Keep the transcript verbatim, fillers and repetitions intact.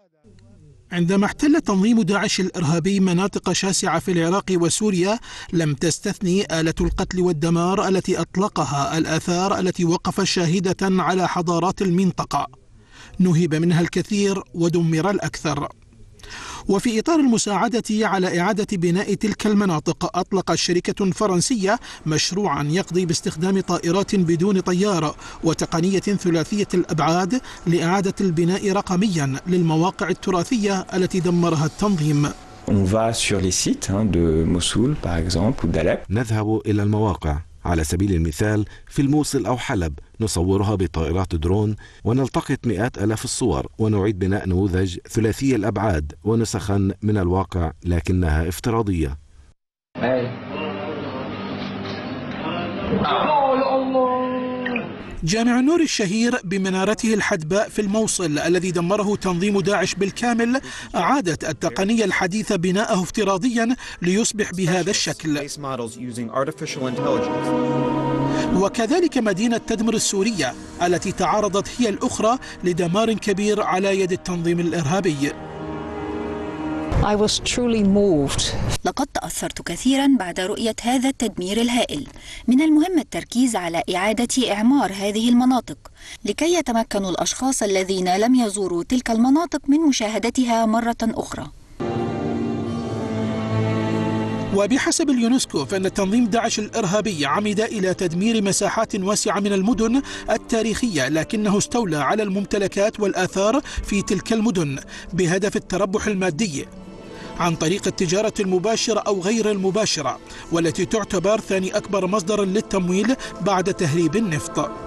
عندما احتل تنظيم داعش الإرهابي مناطق شاسعة في العراق وسوريا، لم تستثني آلة القتل والدمار التي أطلقها الآثار التي وقفت شاهدة على حضارات المنطقة، نهب منها الكثير ودمر الأكثر. وفي إطار المساعدة على إعادة بناء تلك المناطق، أطلقت شركة فرنسية مشروعا يقضي باستخدام طائرات بدون طيار وتقنية ثلاثية الأبعاد لإعادة البناء رقميا للمواقع التراثية التي دمرها التنظيم. نذهب إلى المواقع على سبيل المثال في الموصل أو حلب، نصورها بطائرات درون ونلتقط مئات آلاف الصور ونعيد بناء نموذج ثلاثي الأبعاد ونسخا من الواقع لكنها افتراضية. جامع النور الشهير بمنارته الحدباء في الموصل الذي دمره تنظيم داعش بالكامل، أعادت التقنية الحديثة بناءه افتراضيا ليصبح بهذا الشكل. وكذلك مدينة تدمر السورية التي تعرضت هي الأخرى لدمار كبير على يد التنظيم الإرهابي. I was truly moved. لقد تأثرت كثيرا بعد رؤية هذا التدمير الهائل. من المهم التركيز على إعادة إعمار هذه المناطق لكي يتمكن الأشخاص الذين لم يزوروا تلك المناطق من مشاهدتها مرة أخرى. وبحسب اليونسكو فإن تنظيم داعش الإرهابي عمد إلى تدمير مساحات واسعة من المدن التاريخية، لكنه استولى على الممتلكات والآثار في تلك المدن بهدف التربح المادي عن طريق التجارة المباشرة أو غير المباشرة، والتي تعتبر ثاني أكبر مصدر للتمويل بعد تهريب النفط.